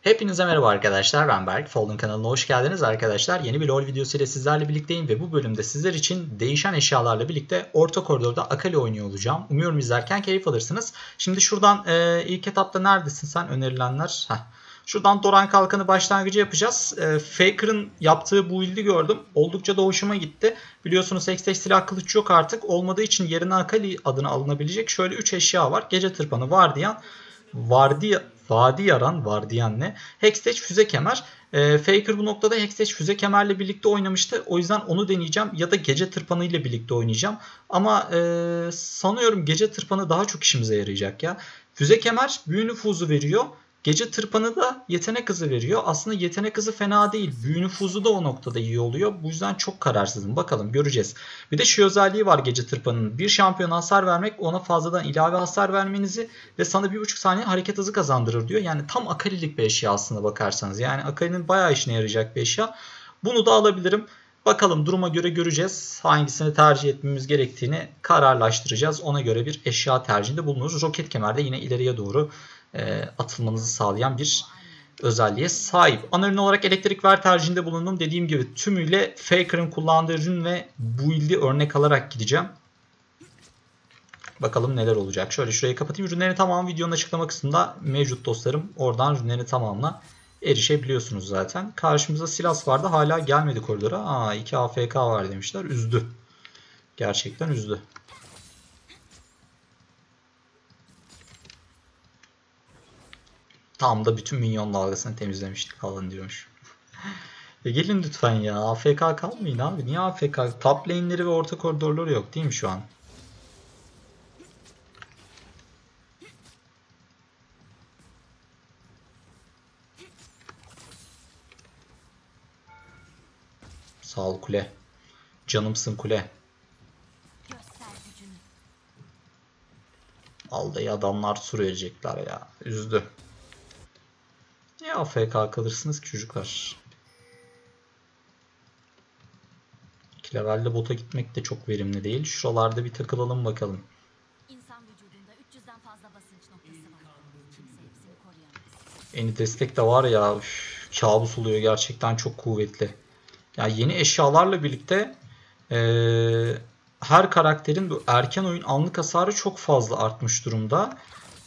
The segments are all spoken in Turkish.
Hepinize merhaba arkadaşlar, ben Berk. Folding kanalına hoş geldiniz arkadaşlar. Yeni bir LoL videosu ile sizlerle birlikteyim ve bu bölümde sizler için değişen eşyalarla birlikte orta koridorda Akali oynuyor olacağım. Umuyorum izlerken keyif alırsınız. Şimdi şuradan ilk etapta neredesin sen, önerilenler? Şuradan Doran Kalkanı başlangıcı yapacağız. Faker'ın yaptığı bu build'i gördüm. Oldukça da hoşuma gitti. Biliyorsunuz Hextech silah kılıç yok artık. Olmadığı için yerine Akali adına alınabilecek şöyle 3 eşya var. Gece Tırpanı, Vadi Yaran ne? Hextech füze kemer. Faker bu noktada Hextech füze kemerle birlikte oynamıştı. O yüzden onu deneyeceğim ya da gece tırpanı ile birlikte oynayacağım. Ama sanıyorum gece tırpanı daha çok işimize yarayacak ya. Füze kemer büyü nüfuzu veriyor. Gece tırpanı da yetenek hızı veriyor. Aslında yetenek hızı fena değil. Büyü nüfuzu da o noktada iyi oluyor. Bu yüzden çok kararsızım. Bakalım, göreceğiz. Bir de şu özelliği var gece tırpanının. Bir şampiyona hasar vermek ona fazladan ilave hasar vermenizi ve sana 1,5 saniye hareket hızı kazandırır diyor. Yani tam Akali'lik bir eşya aslında bakarsanız. Yani Akali'nin bayağı işine yarayacak bir eşya. Bunu da alabilirim. Bakalım, duruma göre göreceğiz. Hangisini tercih etmemiz gerektiğini kararlaştıracağız. Ona göre bir eşya tercihinde bulunuruz. Roket kemerde yine ileriye doğru atılmanızı sağlayan bir özelliğe sahip. Ana ürün olarak elektrik ver tercihinde bulundum. Dediğim gibi tümüyle Faker'ın kullandığı ürün ve build'i örnek alarak gideceğim. Bakalım neler olacak. Şöyle şurayı kapatayım. Ürünlerin tamamı videonun açıklama kısmında mevcut dostlarım. Oradan ürünlerin tamamına erişebiliyorsunuz zaten. Karşımıza Silas vardı. Hala gelmedi koridora. 2 AFK var demişler. Üzdü. Gerçekten üzdü. Tam da bütün minyon dalgasını temizlemiştik falan diyormuş. Gelin lütfen ya. AFK kalmayın abi. Niye AFK? Top lane'leri ve orta koridorları yok değil mi şu an? Sağ ol kule. Canımsın kule. Aldayı adamlar sur verecekler ya. Üzdü. Niye AFK kalırsınız ki çocuklar? 2 levelde bota gitmek de çok verimli değil. Şuralarda bir takılalım bakalım. İnsan vücudunda 300'den fazla basınç noktası var. Kimse hepsini koruyamaz. Eni destek de var ya. Kabus oluyor, gerçekten çok kuvvetli. Yani yeni eşyalarla birlikte her karakterin bu erken oyun anlık hasarı çok fazla artmış durumda.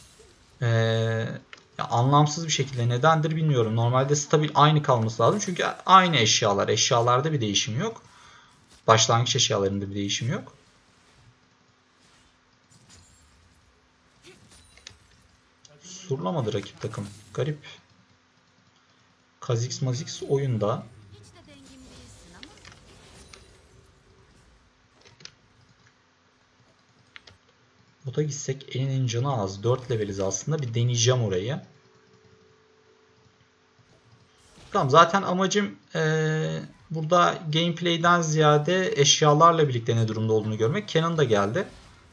Anlamsız bir şekilde, nedendir bilmiyorum. Normalde stabil aynı kalması lazım. Çünkü aynı eşyalar. Eşyalarda bir değişim yok. Başlangıç eşyalarında bir değişim yok. Surlamadı rakip takım. Garip. Kha'Zix Mazix oyunda. Bota gitsek elinin canı az. 4 leveliz aslında. Bir deneyeceğim orayı. Tamam, zaten amacım burada gameplay'den ziyade eşyalarla birlikte ne durumda olduğunu görmek. Kenan da geldi.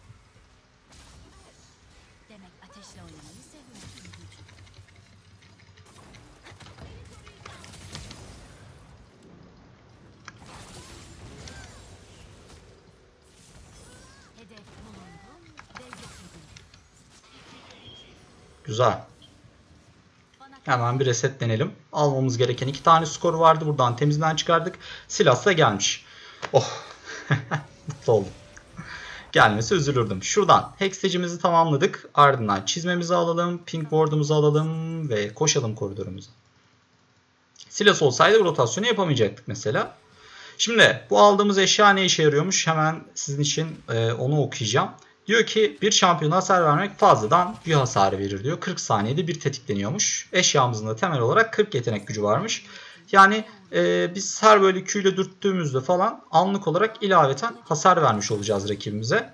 Güzel. Hemen bir resetlenelim. Almamız gereken 2 tane skor vardı. Buradan temizden çıkardık. Silas da gelmiş. Oh. Mutlu oldum. Gelmesi üzülürdüm. Şuradan hextecimizi tamamladık. Ardından çizmemizi alalım. Pink ward'umuzu alalım. Ve koşalım koridorumuza. Silas olsaydı bu rotasyonu yapamayacaktık mesela. Şimdi bu aldığımız eşya ne işe yarıyormuş? Hemen sizin için onu okuyacağım. Diyor ki bir şampiyona hasar vermek fazladan büyü hasarı verir diyor. 40 saniyede bir tetikleniyormuş. Eşyamızın da temel olarak 40 yetenek gücü varmış. Yani biz her böyle Q ile dürttüğümüzde falan anlık olarak ilaveten hasar vermiş olacağız rakibimize.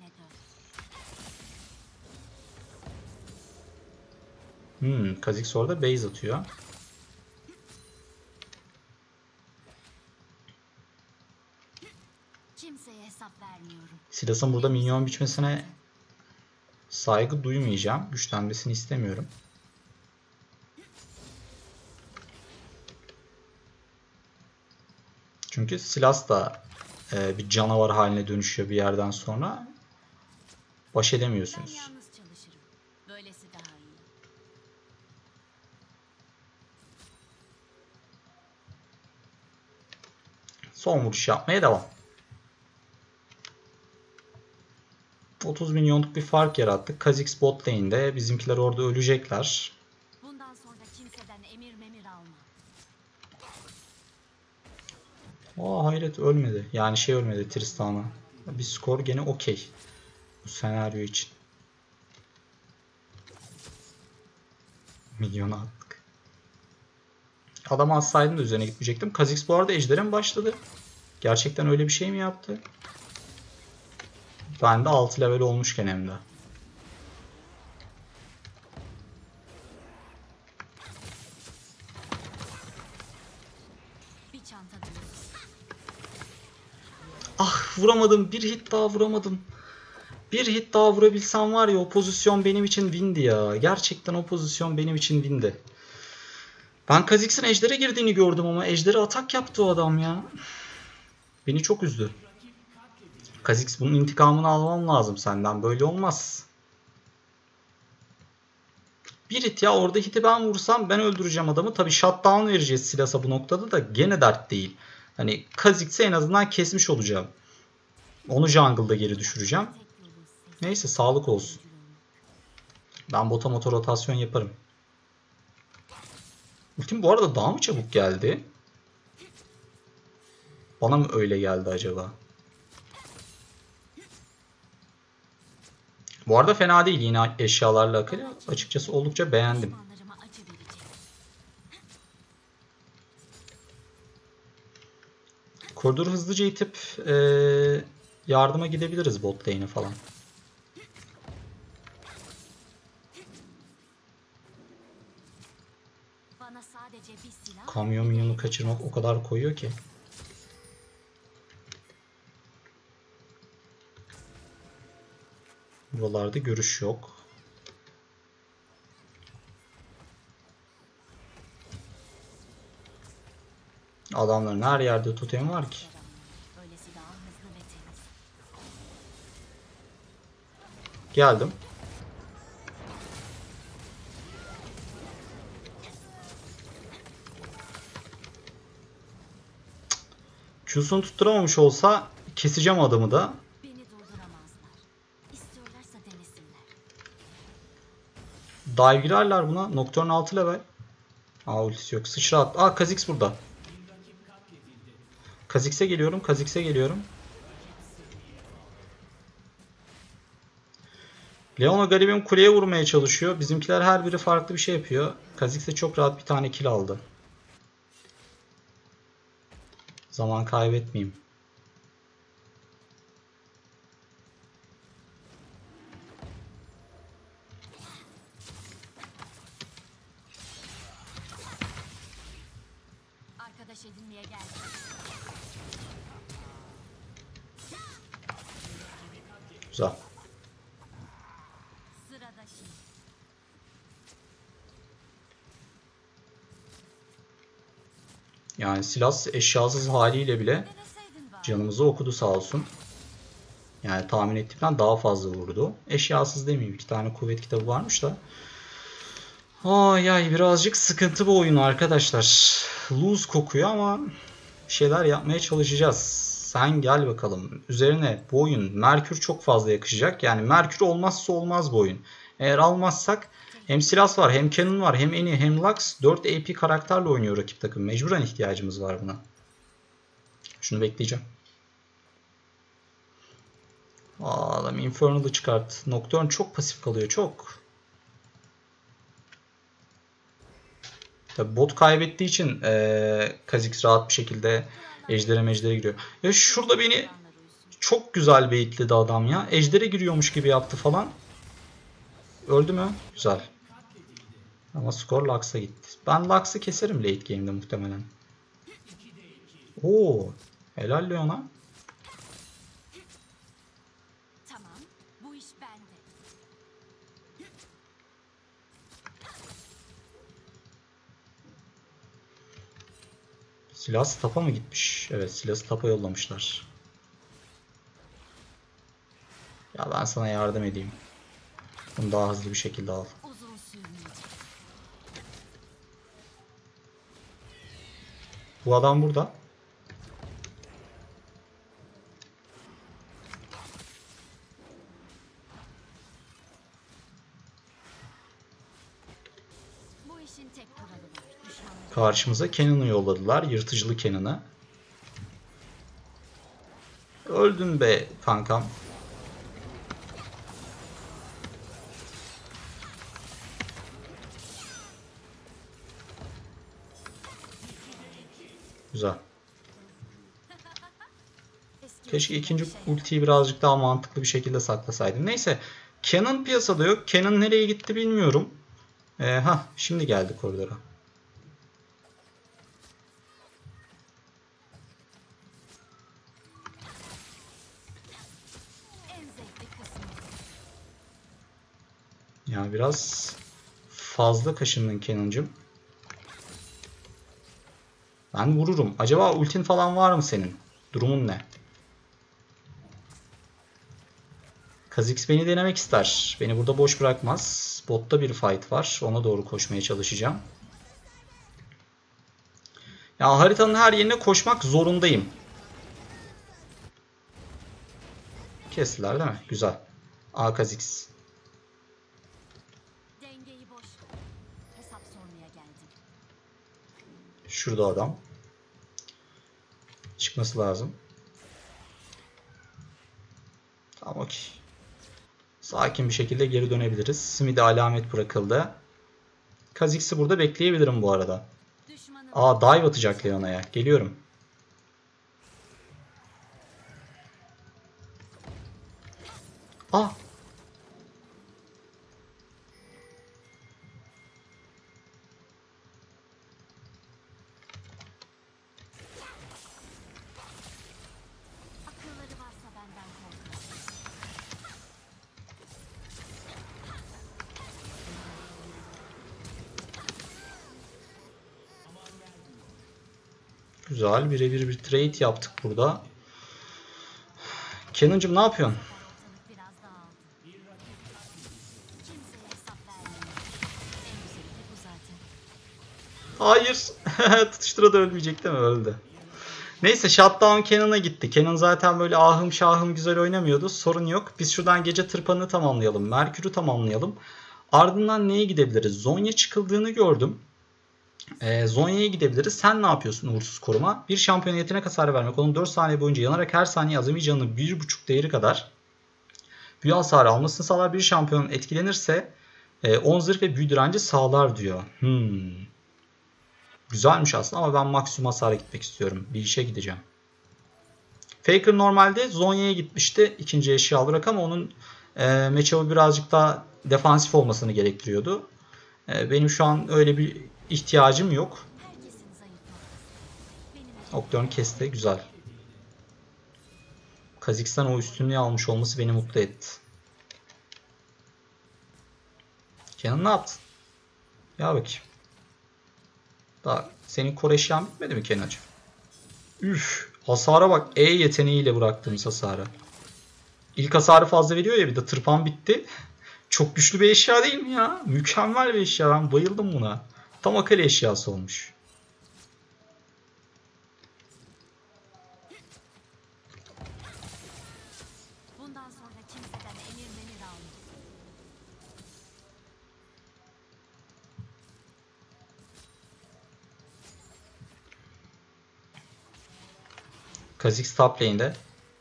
Kha'Zix orada base atıyor. Silas'ın burada minyon biçmesine saygı duymayacağım. Güçlenmesini istemiyorum. Çünkü Silas da bir canavar haline dönüşüyor bir yerden sonra. Baş edemiyorsunuz. Son vuruş yapmaya devam. 30 milyonluk bir fark yarattık. Kha'Zix bot lane'de. Bizimkiler orada ölecekler. Bundan sonra kimseden emir memir alma. Hayret ölmedi. Yani şey ölmedi Tristan'a. Bir skor gene okey. Bu senaryo için. Milyonu attık. Adamı atsaydım da üzerine gitmeyecektim. Kha'Zix bu arada ejdere mi başladı? Gerçekten öyle bir şey mi yaptı? Ben de 6 level olmuşken hem de. Bir çanta dolusu. Ah vuramadım. Bir hit daha vuramadım. Bir hit daha vurabilsem var ya o pozisyon benim için windi ya. Gerçekten o pozisyon benim için windi. Ben Kha'Zix'in ejdere girdiğini gördüm ama ejdere atak yaptı o adam ya. Beni çok üzdü. Kha'Zix bunun intikamını almam lazım senden. Böyle olmaz. Bir hit ya orada hiti ben vursam ben öldüreceğim adamı. Tabi shutdown vereceğiz Silas'a bu noktada da gene dert değil. Hani Kha'Zix'i en azından kesmiş olacağım. Onu jungle'da geri düşüreceğim. Neyse sağlık olsun. Ben bota motor rotasyon yaparım. Ultim bu arada daha mı çabuk geldi? Bana mı öyle geldi acaba? Bu arada fena değil yine eşyalarla alakalı. Açıkçası oldukça beğendim. Koridoru hızlıca itip yardıma gidebiliriz bot lane'e falan. Kamyon minyonu kaçırmak o kadar koyuyor ki. Buralarda görüş yok. Adamların her yerde totem var ki. Geldim. Q'sunu tutturamamış olsa keseceğim adamı da. Dive girerler buna. Nocturne 6 level. Ultisi yok. Sıçra at. Kha'Zix burada. Kha'Zix'e geliyorum. Kha'Zix'e geliyorum. Leona garibim kuleye vurmaya çalışıyor. Bizimkiler her biri farklı bir şey yapıyor. Kha'Zix de çok rahat bir tane kill aldı. Zaman kaybetmeyeyim. Arkadaş edinmeye geldim. Güzel. Sıradaki. Yani Silas eşyasız haliyle bile canımızı okudu sağ olsun. Yani tahmin ettiğimden daha fazla vurdu. Eşyasız demeyeyim. 2 tane kuvvet kitabı varmış da. Birazcık sıkıntı bu oyun arkadaşlar. Lose kokuyor ama bir şeyler yapmaya çalışacağız. Sen gel bakalım. Üzerine bu oyun Merkür çok fazla yakışacak. Yani Merkür olmazsa olmaz bu oyun. Eğer almazsak hem Silas var, hem Canon var, hem Annie, hem Lux. 4 AP karakterle oynuyor rakip takım. Mecburen ihtiyacımız var buna. Şunu bekleyeceğim. Adam Infernal'ı çıkart. Nocturne çok pasif kalıyor. Çok. Tabi bot kaybettiği için Kha'Zix rahat bir şekilde ejdere giriyor. Ya şurada beni çok güzel baitledi adam ya. Ejdere giriyormuş gibi yaptı falan. Öldü mü? Güzel. Ama skor Lux'a gitti. Ben Lux'ı keserim late game'de muhtemelen. Helal Leon'a. Tamam. Bu iş bende. Silas tapa mı gitmiş? Evet, Silas'ı tapa yollamışlar. Ya ben sana yardım edeyim. Bunu daha hızlı bir şekilde al. Bu adam burada. tek kuralı var. Düşmanları Karşımıza Cannon'ı yolladılar. Yırtıcılı Cannon'ı. Öldün be kankam. Güzel. eski Keşke usulden ikinci bir şey yok. ultiyi birazcık daha mantıklı bir şekilde saklasaydım. Neyse. Cannon piyasada yok. Cannon nereye gitti bilmiyorum. Şimdi geldi koridora. En zevkli kısmı. Yani biraz fazla kaşındın Cannon'cım. Ben vururum. Acaba ultin falan var mı senin? Durumun ne? Kha'Zix beni denemek ister. Beni burada boş bırakmaz. Botta bir fight var. Ona doğru koşmaya çalışacağım. Ya haritanın her yerine koşmak zorundayım. Kestiler değil mi? Güzel. Kha'Zix. Dengeyi boş ver. Hesap sormaya geldim. Şurada adam. Çıkması lazım. Tamam, okey. Sakin bir şekilde geri dönebiliriz. Smith'e alamet bırakıldı. Kha'Zix'i burada bekleyebilirim bu arada. Düşmanım Dive atacak Leona'ya. Geliyorum. akılları varsa benden korkar. Güzel. Birebir bir trade yaptık burada. Cannon'cım ne yapıyorsun? Ortalık biraz dağıldı. Kimseye hesap vermiyor. En güzeli de bu zaten. Hayır. Tutuştura da ölmeyecek değil mi? Öldü. Neyse, shutdown Cannon'a gitti. Cannon zaten böyle ahım şahım güzel oynamıyordu. Sorun yok. Biz şuradan gece tırpanını tamamlayalım. Merkür'ü tamamlayalım. Ardından neye gidebiliriz? Zonya çıkıldığını gördüm. Zonya'ya gidebiliriz. Sen ne yapıyorsun uğursuz koruma? Bir şampiyon yetenek hasarı vermek. Onun 4 saniye boyunca yanarak her saniye azami canının 1.5 değeri kadar büyü hasarı almasını sağlar. Bir şampiyon etkilenirse 10 zırh ve büyü direnci sağlar diyor. Güzelmiş aslında ama ben maksimum hasara gitmek istiyorum. Bir işe gideceğim. Faker normalde Zonya'ya gitmişti ikinci eşya olarak ama onun matchup'ı birazcık daha defansif olmasını gerektiriyordu. Benim şu an öyle bir ihtiyacım yok. Herkesin zayıf noktası. Benim Nocturne kesti. Güzel. Kha'Zix'ten o üstünlüğü almış olması beni mutlu etti. Canon ne yaptın? Ya bakayım. Daha senin core eşyan bitmedi mi Kenan'cığım? Üf. Hasara bak. E yeteneğiyle bıraktığımız hasara. İlk hasarı fazla veriyor ya, bir de tırpan bitti. Çok güçlü bir eşya değil mi ya? Mükemmel bir eşya. Ben bayıldım buna. Tam akıl eşyası olmuş. bundan sonra kimseden emir memir almam. Kha'Zix top lane'de.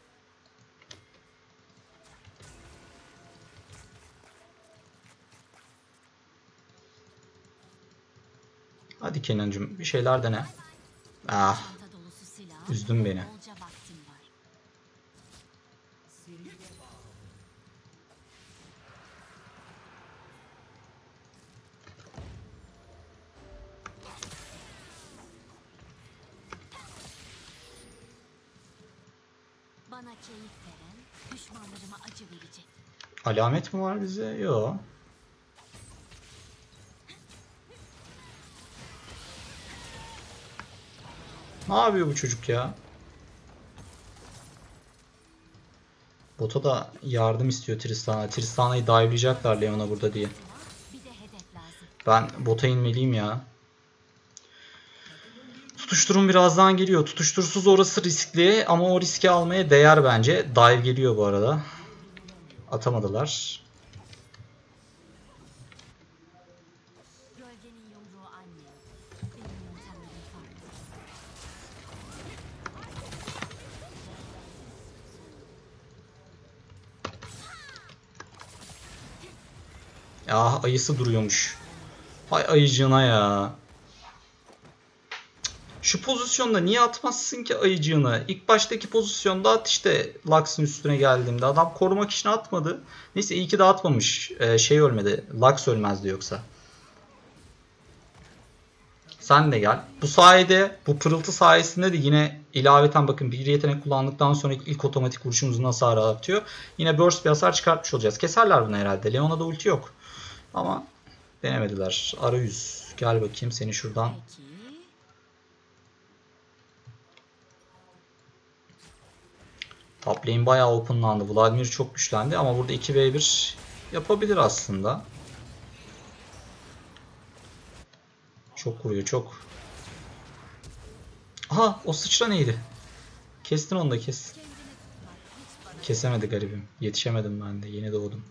Hadi Kenan'cığım bir şeyler dene. Ah, Çanta dolusu silah. üzdün beni. Bolca vaktim var. Bana keyif veren, düşmanlarıma acı verecek. Alamet mi var bize? Yok. Ne yapıyor bu çocuk ya? Bota da yardım istiyor Tristana. Tristana'yı dive'layacaklar Leon'a burada diye. Bir de hedef lazım. Ben bota inmeliyim ya. Tutuşturum birazdan geliyor. Tutuştursuz orası riskli ama o riski almaya değer bence. Dive geliyor bu arada. Atamadılar. Gölgenin yumruğu ancak Ya ayısı duruyormuş. Hay ayıcığına ya. Şu pozisyonda niye atmazsın ki ayıcığını? İlk baştaki pozisyonda at işte, Lux'ın üstüne geldiğimde. Adam korumak için atmadı. Neyse iyi ki de atmamış. Şey ölmedi. Lux ölmezdi yoksa. Sen de gel. Bu sayede, bu pırıltı sayesinde de yine ilaveten bakın bir yetenek kullandıktan sonra ilk otomatik vuruşumuzun hasarı artıyor. Yine burst bir hasar çıkartmış olacağız. Keserler bunu herhalde. Leona'da ulti yok. Ama denemediler. Arayüz. Gel bakayım seni şuradan. Peki. Top lane bayağı openlandı. Vladimir çok güçlendi ama burada 2v1 yapabilir aslında. Çok vuruyor çok. Aha o sıçra neydi? Kestin onu da kes. Kesemedi garibim. Yetişemedim ben de. Yeni doğdum.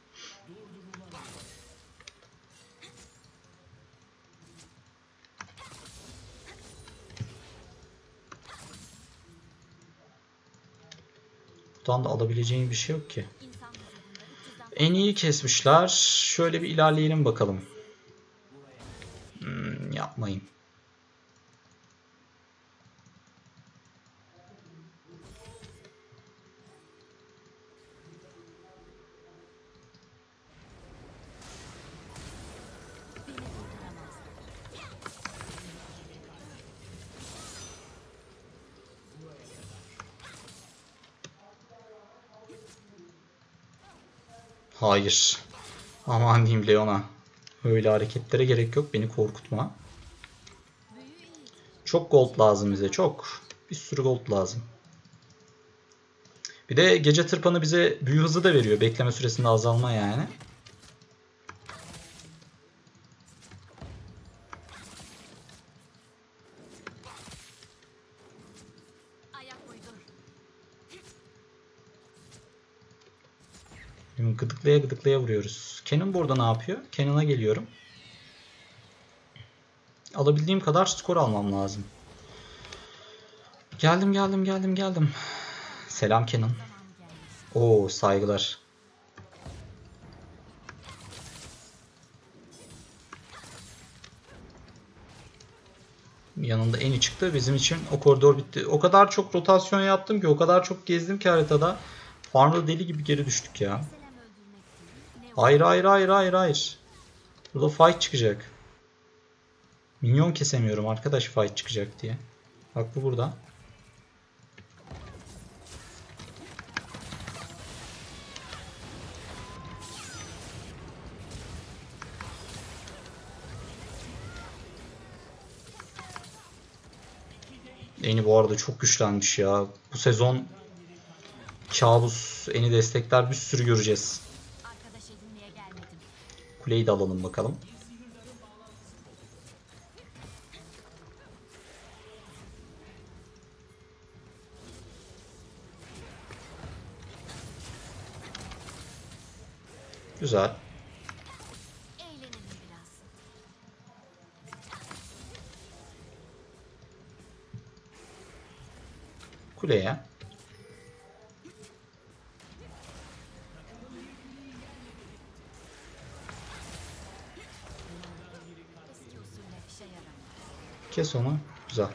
Buradan da alabileceğim bir şey yok ki. En iyi kesmişler. Şöyle bir ilerleyelim bakalım. Yapmayın. Hayır. Aman diyeyim Leona. Öyle hareketlere gerek yok. Beni korkutma. Çok gold lazım bize. Çok. Bir sürü gold lazım. Bir de gece tırpanı bize büyü hızı da veriyor. Bekleme süresinde azalma yani. Şimdi gıdıklaya gıdıklaya vuruyoruz. Kenan burada ne yapıyor? Kenan'a geliyorum. Alabildiğim kadar skor almam lazım. Geldim. Selam Kenan. Oo saygılar. Yanında Eni çıktı. Bizim için o koridor bitti. O kadar çok rotasyon yaptım ki, o kadar çok gezdim ki haritada. Farmda deli gibi geri düştük ya. Hayır. Burada fight çıkacak. Minyon kesemiyorum arkadaş fight çıkacak diye. Bak bu burada. Eni bu arada çok güçlenmiş ya. Bu sezon kabus Eni destekler bir sürü göreceğiz. Kuleyi de alalım bakalım. Güzel. Kuleye. Kes onu. Güzel.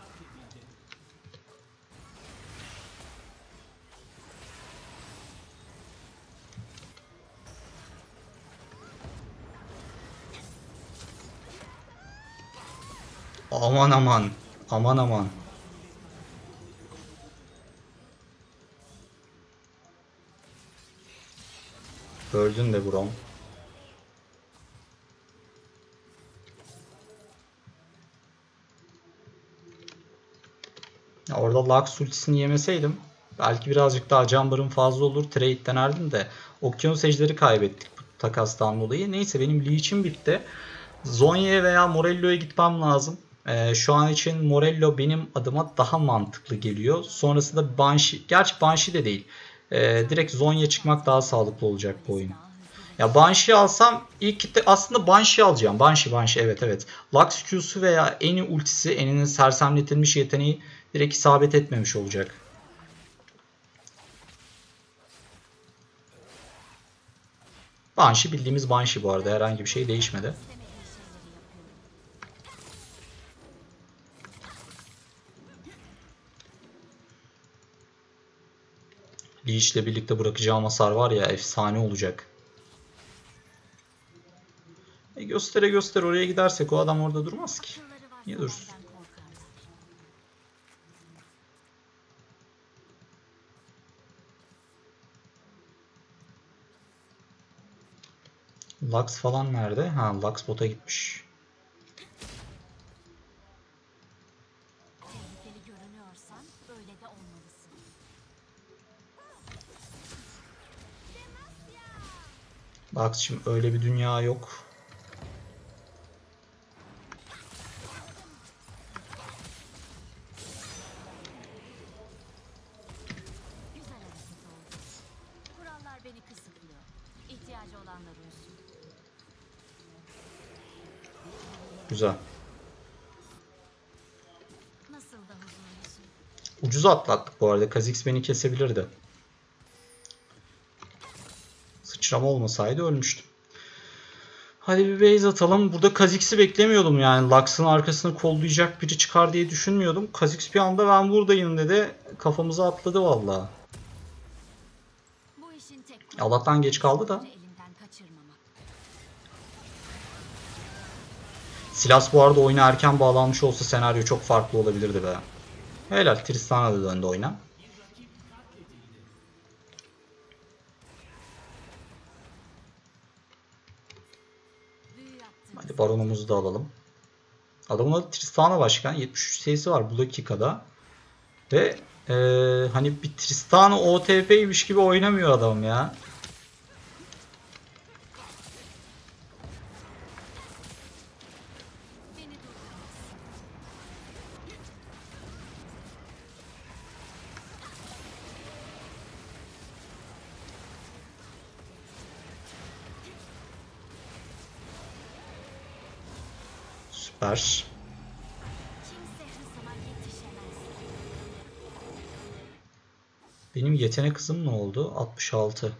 Aman. Öldün de Brom. Ya orada Lux ultisini yemeseydim belki birazcık daha can barım fazla olur. Trade denerdim de Okyanus Ejderi kaybettik bu takastan dolayı. Neyse benim Leech'im bitti. Zhonya'ya veya Morello'ya gitmem lazım. Şu an için Morello benim adıma daha mantıklı geliyor. Sonrasında Banshee, gerçi Banshee de değil. Direkt Zhonya çıkmak daha sağlıklı olacak bu oyun. Ya Banshee alsam ilk kitle aslında Banshee alacağım. Banshee evet. Lux Q'su veya Eni ultisi, Eni'nin sersemletilmiş yeteneği direkt isabet etmemiş olacak. Banshee bildiğimiz Banshee bu arada. Herhangi bir şey değişmedi. İstemediği şeyleri yapıyorum. Leech ile birlikte bırakacağım hasar var ya, efsane olacak. Göstere göster oraya gidersek o adam orada durmaz ki. Akılları varsa Niye dursun? benden korkarlar. Lux falan nerede? Ha, Lux bota gitmiş. Tehlikeli görünüyorsan böyle de olmalısın. Lux'cığım öyle bir dünya yok. Güzel hareket oldu. Kurallar beni kısıtlıyor. İhtiyacı olanlar uysun. Güzel. Nasıl da huzurlusun. Ucuz atlattık bu arada. Kha'Zix beni kesebilirdi. Sıçrama olmasaydı ölmüştüm. Hadi bir base atalım. Burada Kha'Zix'i beklemiyordum yani. Lux'ın arkasını kollayacak biri çıkar diye düşünmüyordum. Kha'Zix bir anda ben buradayım dedi. Kafamıza atladı vallahi. Bu işin tek Allah'tan geç kaldı da. elinden kaçırmamak. Silas bu arada oyuna erken bağlanmış olsa senaryo çok farklı olabilirdi be. Helal, Tristan'a da döndü oyuna. Büyü yaptığını Hadi baronumuzu da alalım. Adamın adı Tristana başkan. 73 sayısı var bu dakikada. Ve hani bir Tristana OTP'ymiş gibi oynamıyor adam ya. beni durduramaz. Süper. Kimse hızıma yetişemez. Benim yetenek hızım ne oldu? 66.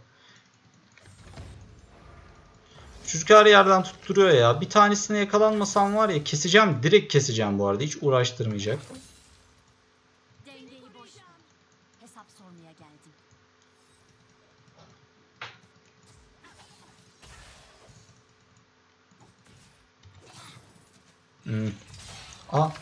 Çocuk her yerden tutturuyor ya. Bir tanesine yakalanmasam var ya, keseceğim. Direkt keseceğim bu arada. Hiç uğraştırmayacak. Dengeyi boş ver. Hesap sormaya geldim. Aa.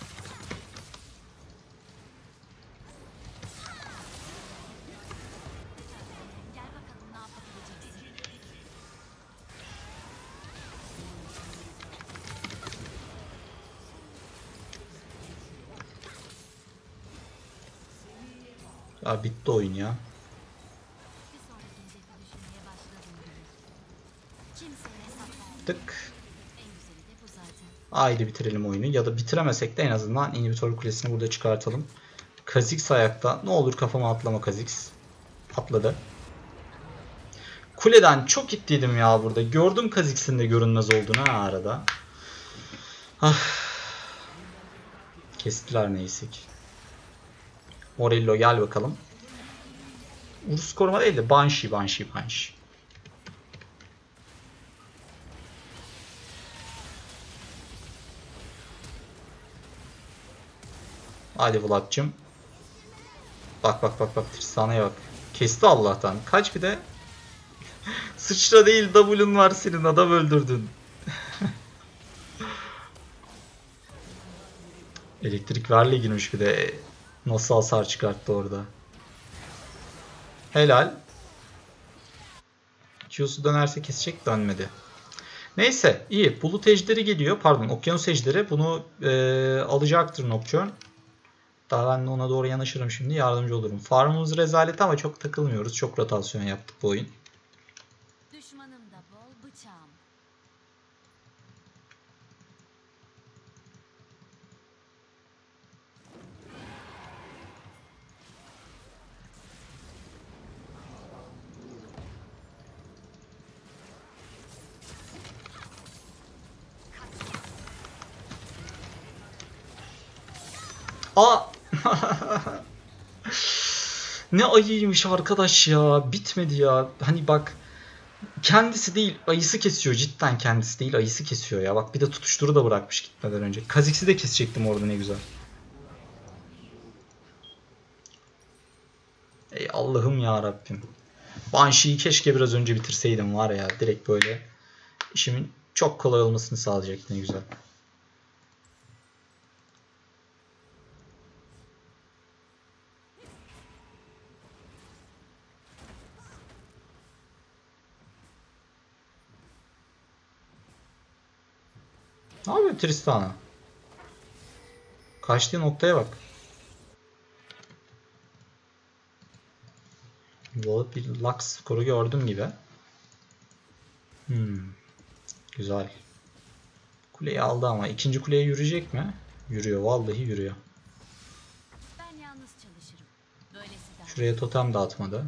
Gel bakalım ne yapabileceksin. Ya bitti oyun ya. Bir sonraki hedefi düşünmeye başladım bile. Kimseye hesap vermem. Tık. En güzeli de bu zaten. Haydi bitirelim oyunu. Ya da bitiremesek de en azından inhibitor kulesini burada çıkartalım. Kha'Zix ayakta. Ne olur kafama atlama Kha'Zix. Atladı. Kuleden çok gittiydim ya burada. Gördüm Kha'Zix'in de görünmez olduğunu ha arada. Ah. Kestiler neyse ki. Morello gel bakalım. Urus koruma değil de Banshee. Hadi Vlad'cım. Bak Tristana'ya bak. Kesti Allah'tan. Kaç bir de. Sıçra değil W'un var senin, adam öldürdün. Elektrik verle girmiş bir de. Nasıl hasar çıkarttı orada. Helal. Q'su dönerse kesecek, dönmedi. Neyse iyi. Bulut ejderi geliyor. Pardon, okyanus ejderi. Bunu alacaktır Nocturne. Daha ben de ona doğru yanaşırım şimdi. Yardımcı olurum. Farmımız rezalet ama çok takılmıyoruz. Çok rotasyon yaptık bu oyun. Düşmanım da bol, bıçağım. Aa! Ne ayıymış arkadaş ya. Bitmedi ya. Hani bak, Kendisi değil, ayısı kesiyor. Cidden kendisi değil, ayısı kesiyor ya. Bak bir de tutuşturu da bırakmış gitmeden önce. Kha'Zix'i de kesecektim orada, ne güzel. Ey Allah'ım ya Rabbim. Banshee'yi keşke biraz önce bitirseydim var ya. Direkt böyle işimin çok kolay olmasını sağlayacaktı, ne güzel. Ne yapıyor Tristana? Kaçtığı noktaya bak. Bir Lux skoru gördüm gibi. Güzel. Kuleyi aldı ama ikinci kuleye yürüyecek mi? Yürüyor. Vallahi yürüyor. Ben yalnız çalışırım. Böylesi daha. Şuraya totem de atmadı.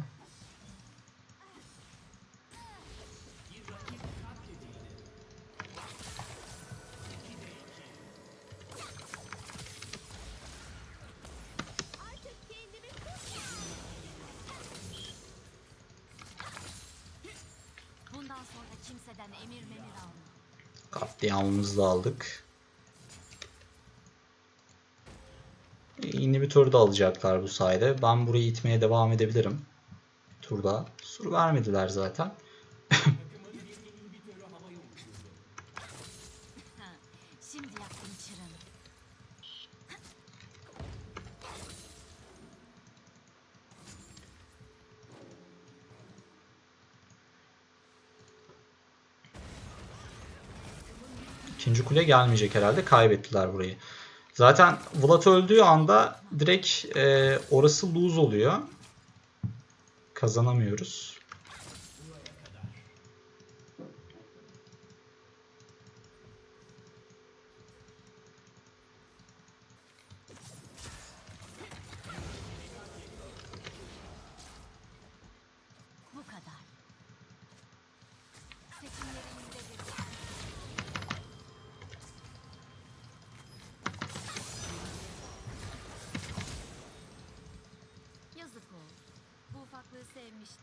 Bundan sonra kimseden emir memir alma. Katliamımızı da aldık. İnhibitörü de alacaklar bu sayede. Ben burayı itmeye devam edebilirim. Turda. Sur vermediler zaten. Şimdi yaktım çıranı. İkinci kule gelmeyecek herhalde. Kaybettiler burayı. Zaten Vlad öldüğü anda direkt orası lose oluyor. Kazanamıyoruz. Bu kadar. Seçimlerimizde bir yazık oldu. Bu ufaklığı sevmiştim.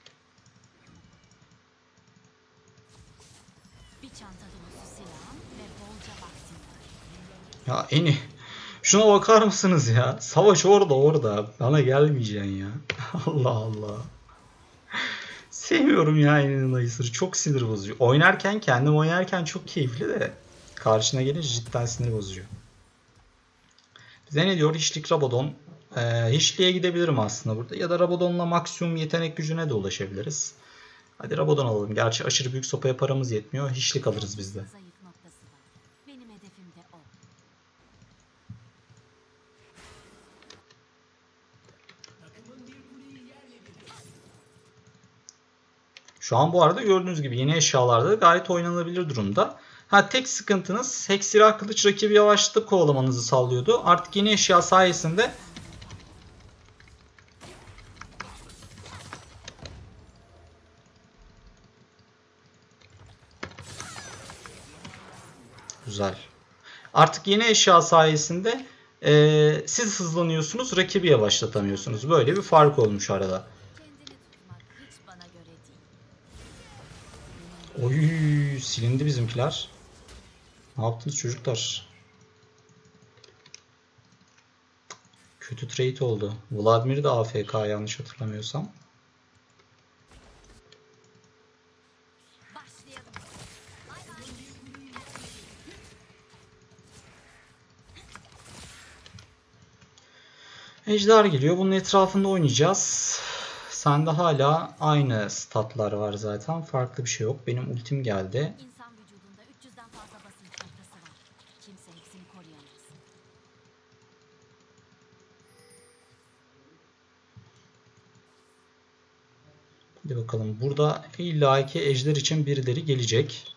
Bir çanta dolusu silahım ve bolca vaktim var. Ya Eni. Şuna bakar mısınız ya? Savaş orada. Bana gelmeyeceksin ya. Allah Allah. Sevmiyorum ya Eni'nin ayısını. Çok sinir bozucu. Kendim oynarken çok keyifli de. Karşına gelince cidden sinir bozucu. Bize ne diyor? Hiçlik Rabadon. Hiçliğe gidebilirim aslında burada. Ya da Rabadon'la maksimum yetenek gücüne de ulaşabiliriz. Hadi Rabadon alalım. Gerçi aşırı büyük sopaya paramız yetmiyor. Hiçlik alırız biz de. Zayıf noktası var. Benim hedefim de o. Şu an bu arada gördüğünüz gibi yeni eşyalarda gayet oynanabilir durumda. Tek sıkıntınız Heksira Kılıç rakibi yavaşlatıp kovalamanızı sağlıyordu. Artık yeni eşya sayesinde güzel. Artık yeni eşya sayesinde siz hızlanıyorsunuz, rakibi yavaşlatamıyorsunuz. Böyle bir fark olmuş arada. Kendini tutmak hiç bana göre değil. Oy, silindi bizimkiler. Ne yaptınız çocuklar? Kötü trade oldu. Vladimir de AFK yanlış hatırlamıyorsam. Başlayalım. Ejder geliyor. Bunun etrafında oynayacağız. Sende hala aynı statlar var zaten. Farklı bir şey yok. Benim ultim geldi. İnsan vücudunda 300'den fazla basınç noktası var. Kimse hepsini koruyamaz. Hadi bakalım. Burada illaki ejder için birileri gelecek.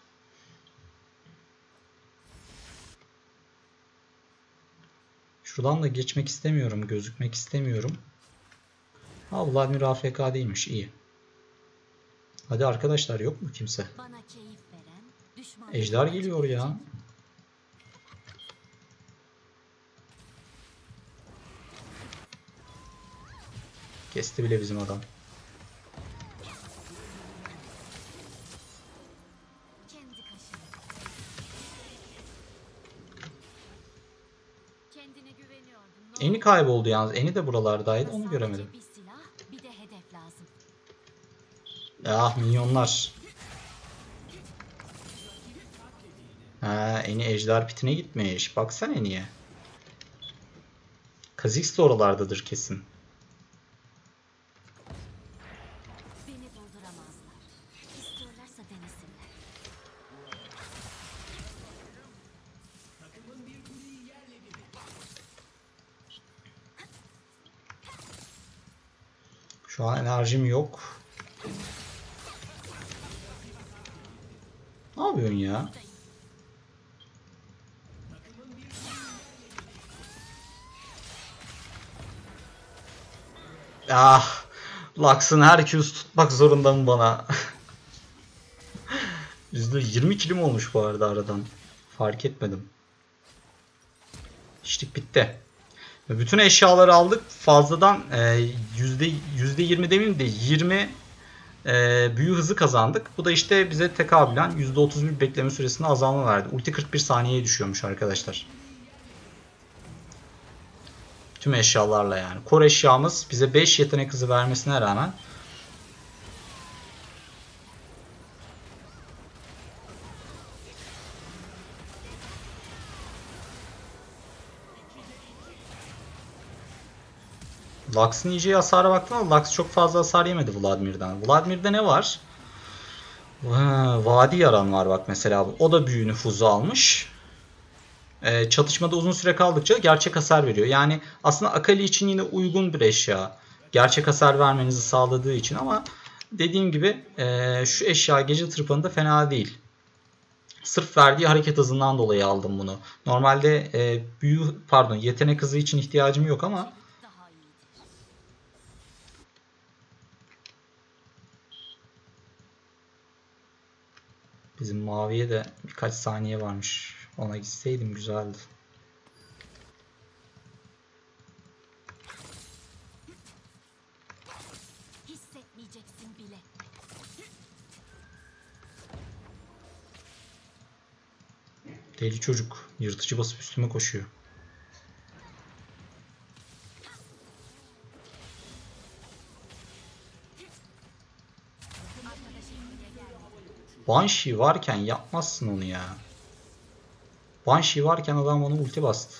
Şuradan da geçmek istemiyorum. Gözükmek istemiyorum. Vladimir AFK değilmiş. İyi. Hadi arkadaşlar, yok mu kimse? Bana keyif veren, düşman Ejder geliyor ya. Kesti bile bizim adam. Kendine güveniyordun. Eni kayboldu yalnız. Eni de buralardaydı. Onu Sadece göremedim. bir silah, bir de hedef lazım. Ah minyonlar. Ha, Eni ejder pitine gitmiş. Baksana Eni'ye. Kha'Zix de oralardadır kesin. Beni durduramazlar. İstiyorlarsa denesinler. Şu an enerjim yok. Ne yapıyorsun ya? Ah, Lux'ın Herküs tutmak zorunda mı bana? %20 kilim olmuş bu arada aradan. Fark etmedim. İşlik bitti. Bütün eşyaları aldık. Fazladan %20 demeyeyim de 20 büyü hızı kazandık. Bu da işte bize tekabülen %31 bekleme süresinde azalma verdi. Ulti 41 saniyeye düşüyormuş arkadaşlar. Tüm eşyalarla yani. Core eşyamız bize 5 yetenek hızı vermesine rağmen Lux'ın yiyeceği hasara baktım ama Lux çok fazla hasar yemedi Vladimir'den. Vladimir'de ne var? Vadi yaran var bak mesela. O da büyü nüfuzu almış. Çatışmada uzun süre kaldıkça gerçek hasar veriyor. Yani aslında Akali için yine uygun bir eşya. Gerçek hasar vermenizi sağladığı için ama dediğim gibi şu eşya gece tırpanı da fena değil. Sırf verdiği hareket hızından dolayı aldım bunu. Normalde yetenek hızı için ihtiyacım yok ama Daha iyidir. bizim maviye de birkaç saniye varmış. Ona gitseydim güzeldi. Hissetmeyeceksin bile. Deli çocuk. Yırtıcı basıp üstüme koşuyor. Banshee varken yapmazsın onu ya. Banshee varken adam bana ulti bastı.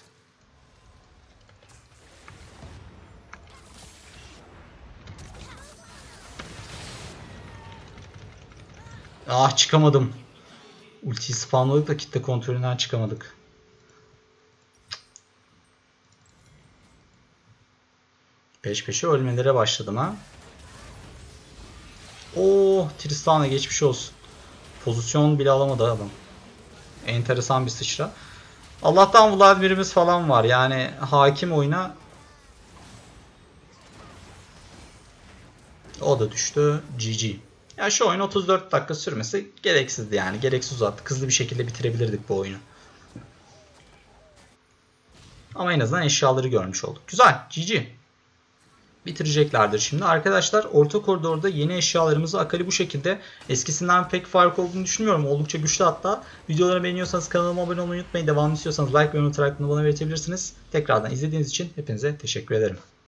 Ah çıkamadım. Ultiyi spamladık da kitle kontrolünden çıkamadık. Peş peşe ölmelere başladım ha. Oo, Tristana geçmiş olsun. Pozisyon bile alamadı adam. Enteresan bir sıçra. Allah'tan Vladimir'imiz falan var. Yani hakim oyuna. O da düştü. GG. Ya şu oyun 34 dakika sürmesi gereksizdi yani. Gereksiz uzattık. Hızlı bir şekilde bitirebilirdik bu oyunu. Ama en azından eşyaları görmüş olduk. Güzel. GG. Bitireceklerdir şimdi. Arkadaşlar orta koridorda yeni eşyalarımızı Akali bu şekilde. Eskisinden pek fark olduğunu düşünmüyorum. Oldukça güçlü hatta. Videoları beğeniyorsanız kanalıma abone olmayı unutmayın. Devamlı istiyorsanız like ve yorum atarak bunu bana belirtebilirsiniz. Tekrardan izlediğiniz için hepinize teşekkür ederim.